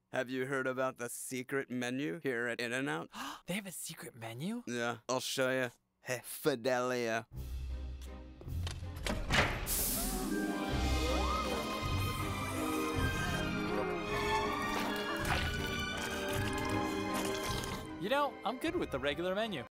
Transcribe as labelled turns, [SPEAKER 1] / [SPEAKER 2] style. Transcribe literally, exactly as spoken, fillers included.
[SPEAKER 1] Have you heard about the secret menu here at In-N-Out?
[SPEAKER 2] They have a secret menu?
[SPEAKER 1] Yeah, I'll show you. Hey, Fidelia.
[SPEAKER 2] You know, I'm good with the regular menu.